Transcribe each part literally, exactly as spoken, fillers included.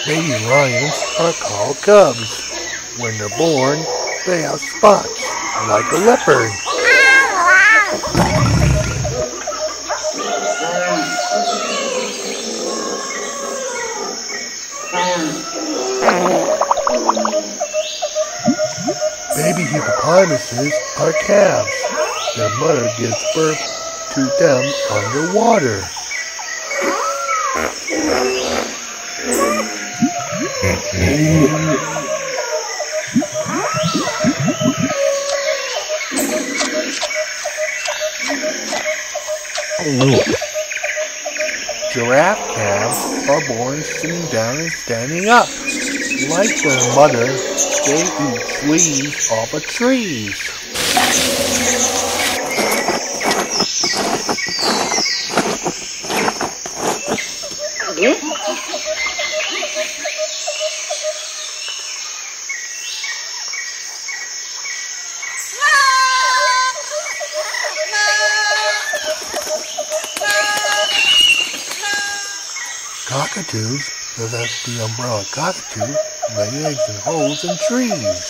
Baby lions are called cubs. When they're born, they have spots, like a leopard. Baby hippopotamuses are calves. Their mother gives birth to them underwater. Giraffe calves are born sitting down and standing up. Like their mother, they eat leaves off of trees. Cockatoos, so that's the umbrella cockatoo, lay eggs in holes in trees.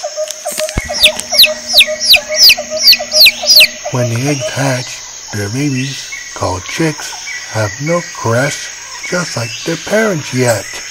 When the eggs hatch, their babies, called chicks, have no crests just like their parents yet.